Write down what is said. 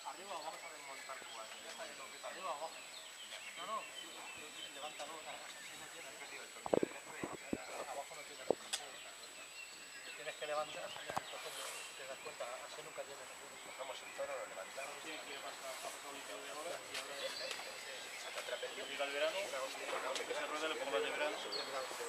Arriba o abajo. Vamos a desmontar cubas. Arriba o abajo. No, no, levántalo. Así no tiene. Perdido el tornillo de dentro y abajo no tiene. Tienes que levantar, entonces te das cuenta, así nunca tienes. Cogemos el toro, lo levantamos. Sí, que pasa un líquido de ahora y ahora Hasta trapecio. llega el verano, se rueda el poco más de verano.